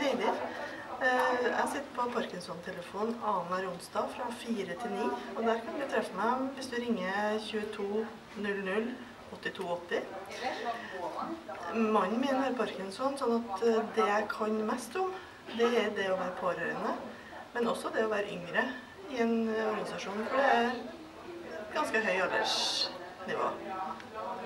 Heidi. Jeg sitter på Parkinson-telefon annenhver onsdag fra 4 til 9, og der kan du treffe meg hvis du ringer 22 00 82 80. Mannen min har Parkinson, sånn at det jeg kan mest om, det er det å være pårørende, men også det å være yngre i en organisasjon, for det er ganske høy aldersnivå.